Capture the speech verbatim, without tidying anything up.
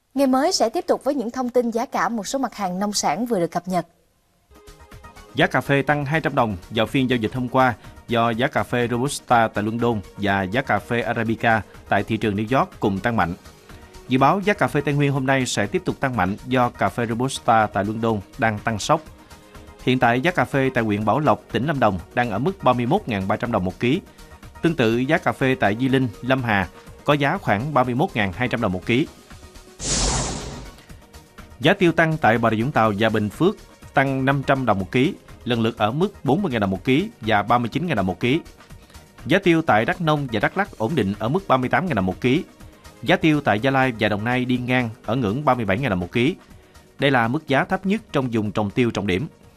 Ngày mới sẽ tiếp tục với những thông tin giá cả một số mặt hàng nông sản vừa được cập nhật. Giá cà phê tăng hai trăm đồng vào phiên giao dịch hôm qua do giá cà phê Robusta tại London và giá cà phê Arabica tại thị trường New York cùng tăng mạnh. Dự báo giá cà phê Tây Nguyên hôm nay sẽ tiếp tục tăng mạnh do cà phê Robusta tại London đang tăng sốc. Hiện tại giá cà phê tại huyện Bảo Lộc, tỉnh Lâm Đồng đang ở mức ba mươi mốt nghìn ba trăm đồng một ký. Tương tự giá cà phê tại Di Linh, Lâm Hà có giá khoảng ba mươi mốt nghìn hai trăm đồng một ký. Giá tiêu tăng tại Bà Rịa Vũng Tàu và Bình Phước tăng năm trăm đồng một ký, lần lượt ở mức bốn mươi nghìn đồng một ký và ba mươi chín nghìn đồng một ký. Giá tiêu tại Đắk Nông và Đắk Lắk ổn định ở mức ba mươi tám nghìn đồng một ký. Giá tiêu tại Gia Lai và Đồng Nai đi ngang ở ngưỡng ba mươi bảy nghìn đồng một ký. Đây là mức giá thấp nhất trong vùng trồng tiêu trọng điểm.